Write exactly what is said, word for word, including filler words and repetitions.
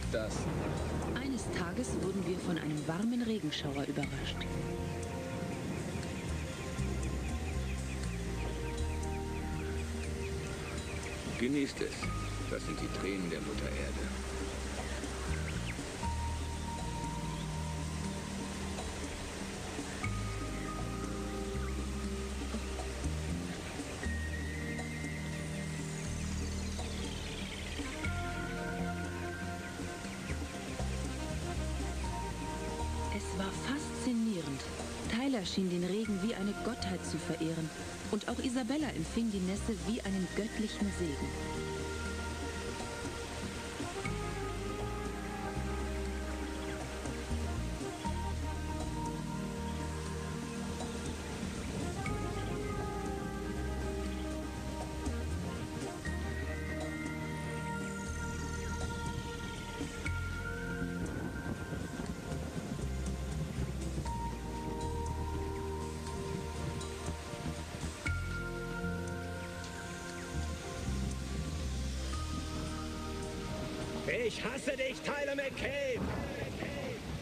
das? Eines Tages wurden wir von einem warmen Regenschauer überrascht. Genießt es. Das sind die Tränen der Mutter Erde. Es war faszinierend. Tyler schien den Regen wie eine Gottheit zu verehren. Und auch Isabella empfing die Nässe wie einen göttlichen Segen. Ich hasse dich, Tyler McCabe!